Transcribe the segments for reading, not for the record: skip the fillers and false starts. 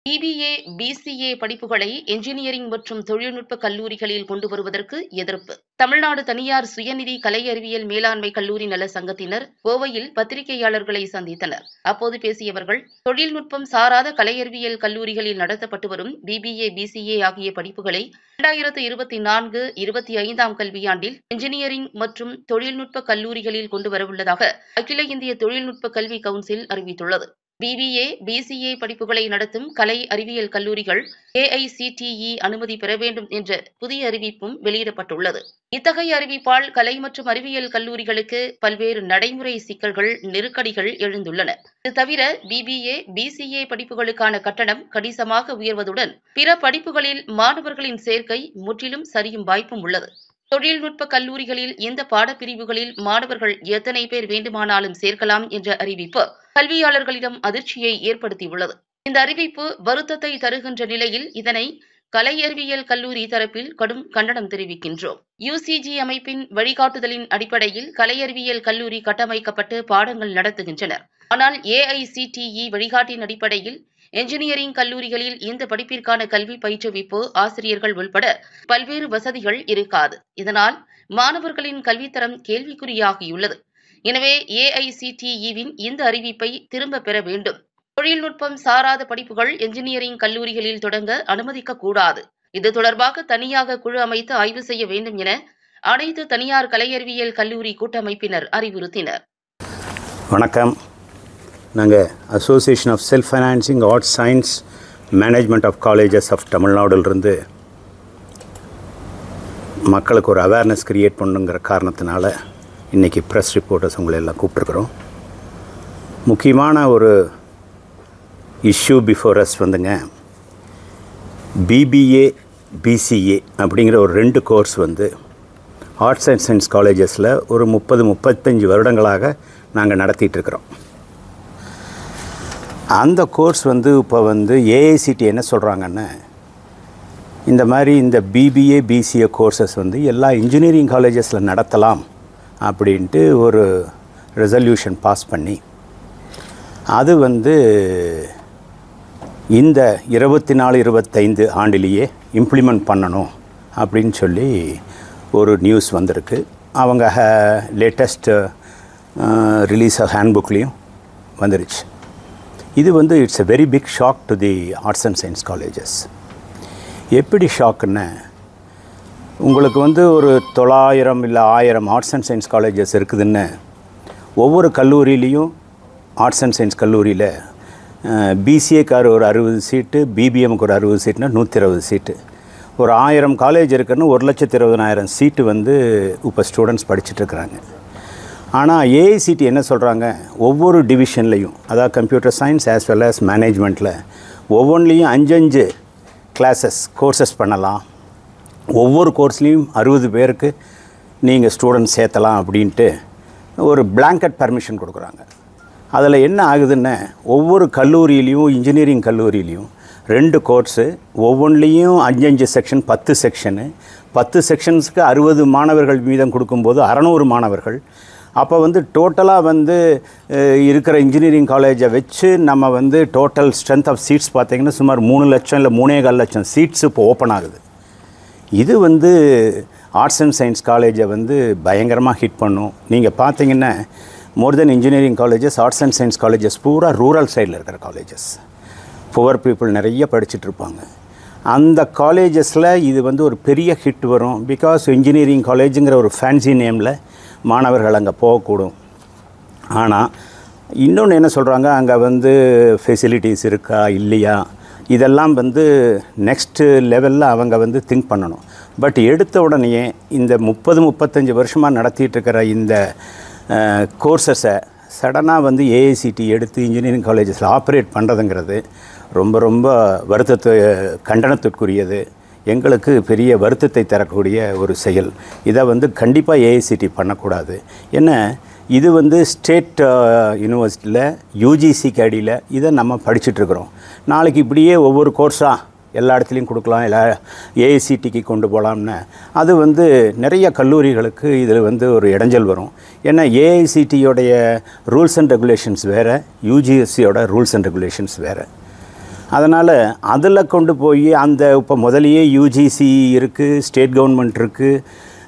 BBA, BCA படிப்புகளை engineering மற்றும் தொழில்நுட்ப கல்லூரிகளில் கொண்டு வருவதற்கு எதிர்ப்பு. தமிழ்நாடு தனியார் சுயநிதி கலை அறிவியல் மேலாண்மை கல்லூரி நல சங்கத்தினர் கோவையில் பத்திரிகையாளர்களை சந்தித்தனர். அப்போது பேசியவர்கள், தொழில்நுட்பம் சாராத கலை அறிவியல் கல்லூரிகளில் நடத்தப்பட்டு வரும் BBA, BCA ஆகிய படிப்புகளை 2024-25 கல்வியாண்டில் என்ஜினியரிங் மற்றும் தொழில்நுட்ப கல்லூரிகளில் கொண்டு வரவுள்ளதாக அகில இந்திய தொழில்நுட்ப கல்வி கவுன்சில் அறிவித்துள்ளது. BBA, BCA படிப்புகளை நடத்தும் கலை அறிவியல் கல்லூரிகள் AICTE அனுமதி பெற வேண்டும் என்ற புதிய அறிவிப்பும் வெளியிடப்பட்டுள்ளது. இத்தகைய அறிவிப்பால் கலை மற்றும் அறிவியல் கல்லூரிகளுக்கு பல்வேறு நடைமுறை சிக்கல்கள், நெருக்கடிகள் எழுந்துள்ளன. இது தவிர BBA, BCA படிப்புகளுக்கான கட்டணம் கணிசமாக உயர்வதுடன் பிற படிப்புகளில் மாணவர்களின் சேர்க்கை முற்றிலும் சரியும் வாய்ப்பும் உள்ளது. தொழில்நுட்ப கல்லூரிகளில் இந்த பாடப்பிரிவுகளில் மாணவர்கள் எத்தனை பேர் வேண்டுமானாலும் சேர்க்கலாம் என்ற அறிவிப்பு கல்வியாளர்களிடம் அதிர்ச்சியை ஏற்படுத்தியுள்ளது. இந்த அறிவிப்பு வருத்தத்தை தருகின்ற நிலையில் இதனை கலை அறிவியல் கல்லூரி தரப்பில் கடும் கண்டனம் தெரிவிக்கின்றோம். UGC அமைப்பின் வழிகாட்டுதலின் அடிப்படையில் கலை அறிவியல் கல்லூரி கட்டமைக்கப்பட்டு பாடங்கள் நடத்துகின்றனர். ஆனால் AICTE வழிகாட்டின் அடிப்படையில் என்ஜினியரிங் கல்லூரிகளில் இந்த படிப்பிற்கான கல்வி பயிற்றுவிப்பு, ஆசிரியர்கள் உள்பட பல்வேறு வசதிகள் இருக்காது. இதனால் மாணவர்களின் கல்வித்தரம் கேள்விக்குறியாகியுள்ளது. எனவே AICTE-வின் இந்த அறிவிப்பை திரும்ப பெற வேண்டும். தொழில்நுட்பம் சாராத படிப்புகள் என்ஜினியரிங் கல்லூரிகளில் தொடங்க அனுமதிக்கக்கூடாது. இது தொடர்பாக தனியாக குழு அமைத்து ஆய்வு செய்ய வேண்டும் என அனைத்து தனியார் கலை அறிவியல் கல்லூரி கூட்டமைப்பினர் அறிவுறுத்தினர். வணக்கம். நாங்கள் association of self financing arts science management of colleges of தமிழ்நாடுலேருந்து மக்களுக்கு ஒரு அவேர்னஸ் க்ரியேட் பண்ணுங்கிற காரணத்தினால இன்றைக்கி ப்ரெஸ் ரிப்போர்ட்டர்ஸ் உங்களை எல்லாம் கூப்பிட்ருக்குறோம். முக்கியமான ஒரு இஷ்யூ பிஃபோர் அஸ் வந்துங்க, BBA, BCA அப்படிங்கிற ஒரு 2 கோர்ஸ் வந்து ஆர்ட்ஸ் அண்ட் சயின்ஸ் காலேஜஸில் ஒரு 30-35 வருடங்களாக நாங்கள் நடத்திட்டுருக்குறோம். அந்த கோர்ஸ் வந்து இப்போ வந்து AICTE என்ன சொல்கிறாங்கன்னா, இந்த மாதிரி இந்த BBA, BCA கோர்சஸ் வந்து எல்லா இன்ஜினியரிங் காலேஜஸில் நடத்தலாம் அப்படின்ட்டு ஒரு ரெசல்யூஷன் பாஸ் பண்ணி அது வந்து இந்த 24-25 ஆண்டிலேயே இம்ப்ளிமெண்ட் பண்ணணும் அப்படின்னு சொல்லி ஒரு நியூஸ் வந்திருக்கு. அவங்க லேட்டஸ்ட் ரிலீஸ் ஹேண்ட்புக்லேயும் வந்துருச்சு. இது வந்து it's a very big shock to the arts and science colleges. எப்படி ஷாக்குன்னா, உங்களுக்கு வந்து ஒரு 900 இல்லை 1000 ஆர்ட்ஸ் அண்ட் சயின்ஸ் காலேஜஸ் இருக்குதுன்னு ஒவ்வொரு கல்லூரியிலையும் ஆர்ட்ஸ் அண்ட் சயின்ஸ் கல்லூரியில் BCAக்கார் ஒரு 60 சீட்டு, BBMக்கு ஒரு 60 சீட்டுனா 120 சீட்டு. ஒரு 1000 காலேஜ் இருக்குன்னு 1,20,000 சீட்டு வந்து இப்போ ஸ்டூடெண்ட்ஸ் படிச்சுட்ருக்குறாங்க. ஆனால் AICTE என்ன சொல்கிறாங்க, ஒவ்வொரு டிவிஷன்லேயும், அதாவது computer science as well as மேனேஜ்மெண்ட்டில் ஒவ்வொன்றிலையும் 5 கோர்சஸ் பண்ணலாம். ஒவ்வொரு கோர்ஸ்லேயும் 60 பேருக்கு நீங்கள் ஸ்டூடெண்ட்ஸ் சேர்த்தலாம் அப்படின்ட்டு ஒரு பிளாங்கெட் பர்மிஷன் கொடுக்குறாங்க. அதில் என்ன ஆகுதுன்னா, ஒவ்வொரு கல்லூரியிலையும், இன்ஜினியரிங் கல்லூரியிலையும் 2 கோர்ஸு, ஒவ்வொன்றிலையும் 5 செக்ஷன், 10 செக்ஷனு, 10 செக்ஷன்ஸுக்கு 60 மாணவர்கள் வீதம் கொடுக்கும்போது 600 மாணவர்கள். அப்போ வந்து டோட்டலாக வந்து இருக்கிற இன்ஜினியரிங் காலேஜை வச்சு நம்ம வந்து டோட்டல் ஸ்ட்ரென்த் ஆஃப் சீட்ஸ் பார்த்திங்கன்னா சுமார் 3 லட்சம் இல்லை 3.25 லட்சம் சீட்ஸ் இப்போ ஓப்பன் ஆகுது. இது வந்து ஆர்ட்ஸ் அண்ட் சயின்ஸ் காலேஜை வந்து பயங்கரமாக ஹிட் பண்ணும். நீங்கள் பார்த்தீங்கன்னா more than engineering colleges, arts and science colleges பூரா ரூரல் சைடில் இருக்கிற காலேஜஸ், புவர் பீப்புள் நிறைய படிச்சுட்ருப்பாங்க. அந்த காலேஜஸில் இது வந்து ஒரு பெரிய ஹிட் வரும். பிகாஸ் இன்ஜினியரிங் காலேஜுங்கிற ஒரு ஃபேன்சி நேமில் மாணவர்கள் அங்கே போகக்கூடும். ஆனால் இன்னொன்று என்ன சொல்கிறாங்க, அங்கே வந்து ஃபெசிலிட்டிஸ் இருக்கா இல்லையா, இதெல்லாம் வந்து நெக்ஸ்ட்டு லெவலில் அவங்க வந்து திங்க் பண்ணணும். பட் எடுத்த உடனே இந்த 30-35 வருஷமாக நடத்திட்டுருக்கிற இந்த கோர்சஸை சடனாக வந்து AICTE எடுத்து இன்ஜினியரிங் காலேஜஸில் ஆப்ரேட் பண்ணுறதுங்கிறது ரொம்ப ரொம்ப கண்டனத்திற்குரியது. எங்களுக்கு பெரிய வருத்தத்தை தரக்கூடிய ஒரு செயல். இதை வந்து கண்டிப்பாக AICTE பண்ணக்கூடாது. ஏன்னா இது வந்து ஸ்டேட் யூனிவர்சிட்டியில் UGCக்கு அடியில் இதை நம்ம படிச்சுட்ருக்குறோம். நாளைக்கு இப்படியே ஒவ்வொரு கோர்ஸாக எல்லா இடத்துலையும் கொடுக்கலாம், எல்லா AICTEக்கு கொண்டு போகலாம்னு அது வந்து நிறைய கல்லூரிகளுக்கு இதில் வந்து ஒரு இடைஞ்சல் வரும். ஏன்னா AICTEயோடைய ரூல்ஸ் அண்ட் ரெகுலேஷன்ஸ் வேறு, UGSCயோட ரூல்ஸ் அண்ட் ரெகுலேஷன்ஸ் வேறு. அதனால் அதில் கொண்டு போய் அந்த இப்போ முதலையே யூஜிசி இருக்குது, ஸ்டேட் கவர்மெண்ட் இருக்குது,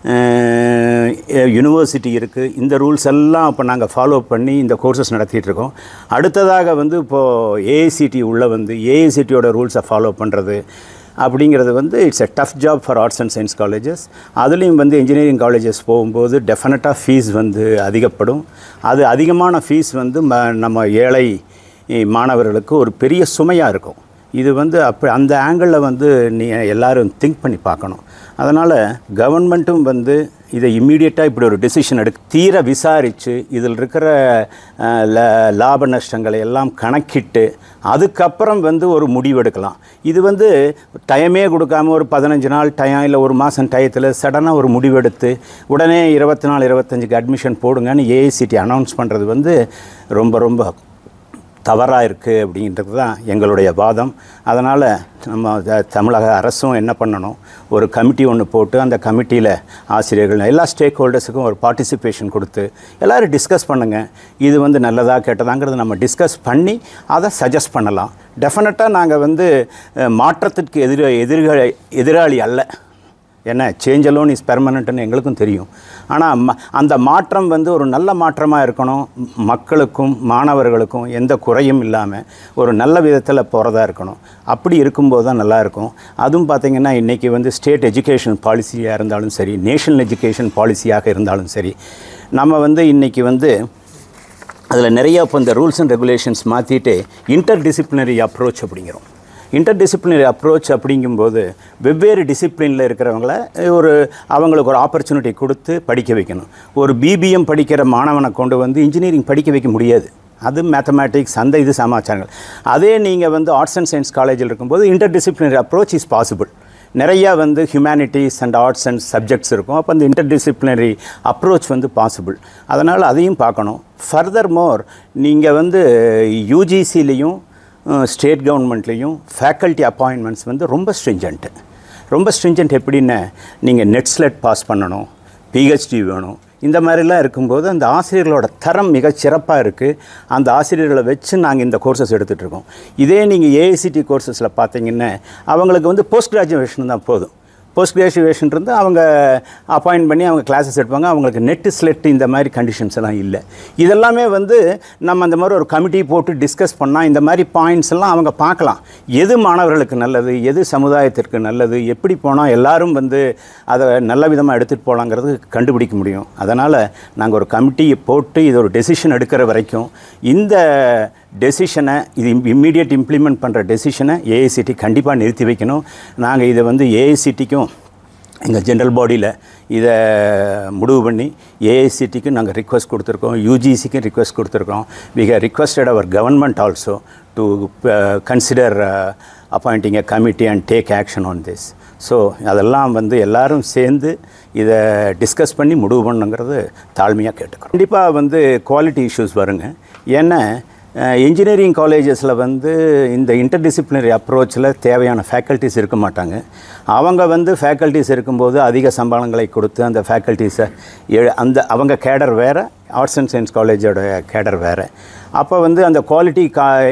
யூனிவர்சிட்டி இருக்குது. இந்த ரூல்ஸ் எல்லாம் இப்போ நாங்கள் ஃபாலோ பண்ணி இந்த கோர்சஸ் நடத்திட்டுருக்கோம். அடுத்ததாக வந்து இப்போது ஏஐசிடி உள்ள வந்து ஏஐசிடியோட ரூல்ஸை ஃபாலோ பண்ணுறது அப்படிங்கிறது வந்து it's a tough job for arts and science colleges. அதுலேயும் வந்து இன்ஜினியரிங் காலேஜஸ் போகும்போது டெஃபினட்டாக ஃபீஸ் வந்து அதிகப்படும். அது அதிகமான ஃபீஸ் வந்து நம்ம ஏழை மாணவர்களுக்கு ஒரு பெரிய சுமையாக இருக்கும். இது வந்து அப்போ அந்த ஆங்கிளில் வந்து எல்லோரும் திங்க் பண்ணி பார்க்கணும். அதனால் கவர்மெண்ட்டும் வந்து இதை இம்மீடியட்டாக இப்படி ஒரு டெசிஷன் தீர விசாரித்து இதில் இருக்கிற லாப நஷ்டங்களை எல்லாம் கணக்கிட்டு அதுக்கப்புறம் வந்து ஒரு முடிவெடுக்கலாம். இது வந்து டைமே கொடுக்காமல் ஒரு 15 நாள் டைம் இல்லை ஒரு மாதம் டயத்தில் சடனாக ஒரு முடிவெடுத்து உடனே 24 25க்கு அட்மிஷன் போடுங்கன்னு ஏஐசிடி அனௌன்ஸ் பண்ணுறது வந்து ரொம்ப ரொம்ப தவறாக இருக்குது அப்படின்றது தான் எங்களுடைய வாதம். அதனால் நம்ம தமிழக அரசும் என்ன பண்ணணும், ஒரு கமிட்டி ஒன்று போட்டு அந்த கமிட்டியில் ஆசிரியர்கள் எல்லா ஸ்டேக் ஹோல்டர்ஸுக்கும் ஒரு பார்ட்டிசிபேஷன் கொடுத்து எல்லோரும் டிஸ்கஸ் பண்ணுங்கள். இது வந்து நல்லதா கெட்டதாங்கிறது நம்ம டிஸ்கஸ் பண்ணி அதை சஜஸ்ட் பண்ணலாம். டெஃபினட்டாக நாங்கள் வந்து மாற்றத்திற்கு எதிராளி அல்ல. ஏன்னா சேஞ்ச் அலோன் இஸ் பெர்மனண்ட்னு எங்களுக்கும் தெரியும். ஆனால் அந்த மாற்றம் வந்து ஒரு நல்ல மாற்றமாக இருக்கணும். மக்களுக்கும் மாணவர்களுக்கும் எந்த குறையும் இல்லாமல் ஒரு நல்ல விதத்தில் போகிறதா இருக்கணும். அப்படி இருக்கும்போது தான் நல்லாயிருக்கும். அதுவும் பார்த்திங்கன்னா இன்றைக்கி வந்து ஸ்டேட் எஜுகேஷன் பாலிசியாக இருந்தாலும் சரி, நேஷனல் எஜுகேஷன் பாலிசியாக இருந்தாலும் சரி, நம்ம வந்து இன்றைக்கி வந்து அதில் நிறையா இப்போ இந்த ரூல்ஸ் அண்ட் ரெகுலேஷன்ஸ் மாற்றிட்டு இன்டர்டிசிப்ளினரி அப்ரோச் அப்படிங்கிறோம். இன்டர்டிசிப்ளினரி அப்ரோச் அப்படிங்கும்போது வெவ்வேறு டிசிப்ளினில் இருக்கிறவங்கள அவங்களுக்கு ஒரு ஆப்பர்ச்சுனிட்டி கொடுத்து படிக்க வைக்கணும். ஒரு பிபிஎம் படிக்கிற மாணவனை கொண்டு வந்து இன்ஜினியரிங் படிக்க வைக்க முடியாது. அது மேத்தமேட்டிக்ஸ் அந்த இது சமாச்சாரங்கள். அதே நீங்கள் வந்து ஆர்ட்ஸ் அண்ட் சயின்ஸ் காலேஜில் இருக்கும்போது இன்டர்டிசிப்ளினரி அப்ரோச் இஸ் பாசிபிள். நிறையா வந்து humanities and arts and subjects இருக்கும். அப்போ அந்த இன்டர்டிசிப்ளினரி அப்ரோச் வந்து பாசிபிள். அதனால் அதையும் பார்க்கணும். ஃபர்தர் மோர் நீங்கள் வந்து யூஜிசிலையும் ஸ்டேட் கவர்மெண்ட்லேயும் ஃபேக்கல்ட்டி அப்பாயின்மெண்ட்ஸ் வந்து ரொம்ப ஸ்ட்ரிஞ்சன்ட் எப்படின்னா நீங்கள் நெட்ஸ்லெட் பாஸ் பண்ணணும், பிஹெச்டி வேணும். இந்த மாதிரிலாம் இருக்கும்போது அந்த ஆசிரியர்களோட தரம் மிகச் சிறப்பாக இருக்குது. அந்த ஆசிரியர்களை வச்சு நாங்கள் இந்த கோர்சஸ் எடுத்துகிட்ருக்கோம். இதே நீங்கள் ஏஐசிடி கோர்சஸில் பார்த்தீங்கன்னா அவங்களுக்கு வந்து போஸ்ட் கிராஜுவேஷன் தான் போதும். போஸ்ட் கிராஜுவேஷன் இருந்து அவங்க அப்பாயிண்ட் பண்ணி அவங்க கிளாஸஸ் எடுப்பாங்க. அவங்களுக்கு நெட்டு ஸ்லெட் இந்த மாதிரி கண்டிஷன்ஸ் எல்லாம் இல்லை. இதெல்லாமே வந்து நம்ம அந்த மாதிரி ஒரு கமிட்டி போட்டு டிஸ்கஸ் பண்ணால் இந்த மாதிரி பாயிண்ட்ஸ் எல்லாம் அவங்க பார்க்கலாம். எது மாணவர்களுக்கு நல்லது, எது சமுதாயத்திற்கு நல்லது, எப்படி போனால் எல்லோரும் வந்து அதை நல்ல விதமாக எடுத்துகிட்டு போகலாங்கிறது கண்டுபிடிக்க முடியும். அதனால் நாங்கள் ஒரு கமிட்டியை போட்டு இது ஒரு டெசிஷன் எடுக்கிற வரைக்கும் இந்த டெசிஷனை இது இம்மீடியட் இம்ப்ளிமெண்ட் பண்ணுற டெசிஷனை ஏஐசிடி கண்டிப்பாக நிறுத்தி வைக்கணும். நாங்கள் இதை வந்து ஏஐசிடிக்கும் எங்கள் ஜென்ரல் பாடியில் இதை முடிவு பண்ணி ஏஐசிடிக்கு நாங்கள் ரிக்வெஸ்ட் கொடுத்துருக்கோம், யூஜிசிக்கும் ரிக்வெஸ்ட் கொடுத்துருக்கோம். We have requested our government also to consider appointing a committee and take action on this. So அதெல்லாம் வந்து எல்லோரும் சேர்ந்து இதை டிஸ்கஸ் பண்ணி முடிவு பண்ணுங்கிறது தாழ்மையாக கேட்டுக்கிறோம். கண்டிப்பாக வந்து குவாலிட்டி இஷ்யூஸ் வருங்க. ஏன்னா இன்ஜினியரிங் காலேஜஸில் வந்து இந்த இன்டர்டிசிப்ளினரி அப்ரோச்சில் தேவையான ஃபேக்கல்ட்டிஸ் இருக்க மாட்டாங்க. அவங்க வந்து ஃபேக்கல்ட்டிஸ் இருக்கும்போது அதிக சம்பளங்களை கொடுத்து அந்த ஃபேக்கல்ட்டிஸை அவங்க கேடர் வேறு, ஆர்ட்ஸ் அண்ட் சயின்ஸ் காலேஜோட கேடர் வேறு. அப்போ வந்து அந்த குவாலிட்டி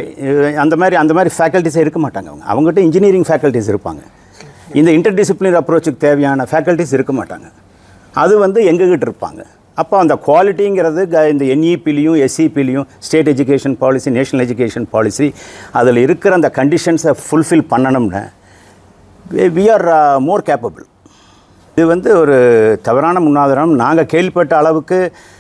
அந்த மாதிரி ஃபேக்கல்ட்டிஸே இருக்க மாட்டாங்க. அவங்ககிட்ட இன்ஜினியரிங் ஃபேக்கல்ட்டிஸ் இருப்பாங்க. இந்த இன்டர்டிசிப்ளினரி அப்ரோச்சுக்கு தேவையான ஃபேக்கல்ட்டிஸ் இருக்க மாட்டாங்க. அது வந்து எங்ககிட்ட இருப்பாங்க. அப்போ அந்த குவாலிட்டிங்கிறது இந்த என்இபிலையும் எஸ்இபிலையும் state education policy, national education policy, அதில் இருக்கிற அந்த கண்டிஷன்ஸை ஃபுல்ஃபில் பண்ணணும்னு வி ஆர் மோர் கேப்பபிள். இது வந்து ஒரு தவறான முன்னாதாரம். நாங்கள் கேள்விப்பட்ட அளவுக்கு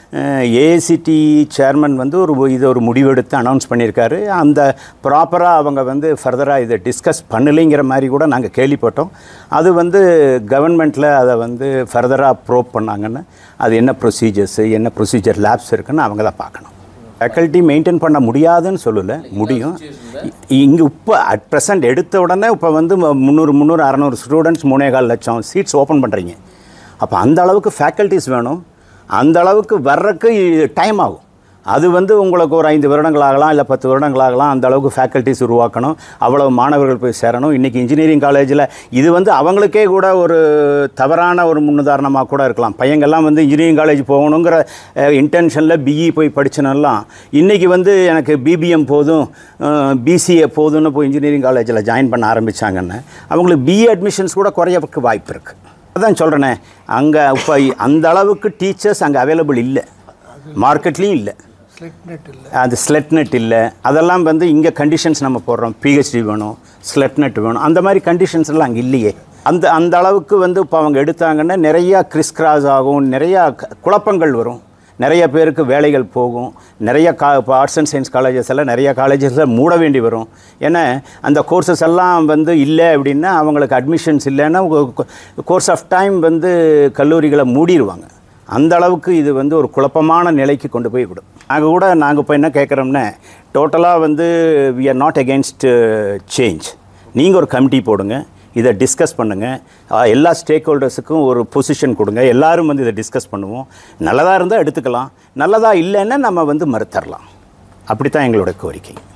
ஏஐசிடி சேர்மன் வந்து இது ஒரு முடிவெடுத்து அனௌன்ஸ் பண்ணியிருக்காரு. அந்த ப்ராப்பராக அவங்க வந்து ஃபர்தராக இதை டிஸ்கஸ் பண்ணலைங்கிற மாதிரி கூட நாங்கள் கேள்விப்பட்டோம். அது வந்து கவர்மெண்ட்டில் அதை வந்து ஃபர்தராக ப்ரோப் பண்ணாங்கன்னு அது என்ன ப்ரொசீஜர்ஸு, என்ன ப்ரொசீஜர் லேப்ஸ் இருக்குன்னு அவங்க தான் பார்க்கணும். ஃபேக்கல்ட்டி மெயின்டைன் பண்ண முடியாதுன்னு சொல்லலை, முடியும். இங்கே இப்போ அட் ப்ரெசண்ட் எடுத்த உடனே இப்போ வந்து 300 600 ஸ்டூடெண்ட்ஸ் 3.25 லட்சம் சீட்ஸ் ஓப்பன் பண்ணுறீங்க. அப்போ அந்த அளவுக்கு ஃபேக்கல்ட்டிஸ் வேணும். அந்த அளவுக்கு வர்றதுக்கு டைம் ஆகும். அது வந்து உங்களுக்கு ஒரு 5 வருடங்கள் ஆகலாம், இல்லை 10 வருடங்கள் ஆகலாம். அந்த அளவுக்கு ஃபேக்கல்ட்டிஸ் உருவாக்கணும், அவ்வளவு மாணவர்கள் போய் சேரணும். இன்றைக்கி இன்ஜினியரிங் காலேஜில் இது வந்து அவங்களுக்கே கூட ஒரு தவறான ஒரு முன்னுதாரணமாக கூட இருக்கலாம். பையங்கள்லாம் வந்து இன்ஜினியரிங் காலேஜ் போகணுங்கிற இன்டென்ஷனில் பிஇ போய் படிச்சனெல்லாம் இன்றைக்கி வந்து எனக்கு பிபிஎம் போதும், பிசிஏ போதும்னு போய் இன்ஜினியரிங் காலேஜில் ஜாயின் பண்ண ஆரம்பித்தாங்கன்னு அவங்களுக்கு பிஇ அட்மிஷன்ஸ் கூட குறையறதுக்கு வாய்ப்பு இருக்குது. அதான் சொல்கிறேனே, அங்கே இப்போ அந்த அளவுக்கு டீச்சர்ஸ் அங்கே அவைலபிள் இல்லை, மார்க்கெட்லேயும் இல்லை, அது ஸ்லெட்நெட் இல்லை. அதெல்லாம் வந்து இங்கே கண்டிஷன்ஸ் நம்ம போடுறோம், பிஹெச்டி வேணும், ஸ்லெட்நெட் வேணும், அந்த மாதிரி கண்டிஷன்ஸ் எல்லாம் அங்கே இல்லையே. அந்த அளவுக்கு வந்து இப்போ அவங்க எடுத்தாங்கன்னா நிறையா கிறிஸ்கிராஸ் ஆகும், நிறையா குழப்பங்கள் வரும், நிறைய பேருக்கு வேலைகள் போகும். நிறைய இப்போ ஆர்ட்ஸ் அண்ட் சயின்ஸ் காலேஜஸ் எல்லாம் நிறைய காலேஜஸில் மூட வேண்டி வரும். ஏன்னா அந்த கோர்சஸ் எல்லாம் வந்து இல்லை அப்படின்னா அவங்களுக்கு அட்மிஷன்ஸ் இல்லைன்னா கோர்ஸ் ஆஃப் டைம் வந்து கல்லூரிகளை மூடிடுவாங்க. அந்த அளவுக்கு இது வந்து ஒரு குழப்பமான நிலைக்கு கொண்டு போய் விடும். நாங்கள் இப்போ என்ன கேட்குறோம்னா, டோட்டலாக வந்து we are not against change. நீங்கள் ஒரு கமிட்டி போடுங்க, இதை டிஸ்கஸ் பண்ணுங்கள், எல்லா ஸ்டேக் ஹோல்டர்ஸுக்கும் ஒரு பொசிஷன் கொடுங்க, எல்லோரும் வந்து இதை டிஸ்கஸ் பண்ணுவோம். நல்லதாக இருந்தால் எடுத்துக்கலாம், நல்லதாக இல்லைன்னா நம்ம வந்து மறுத்தரலாம். அப்படி தான் எங்களோட கோரிக்கை.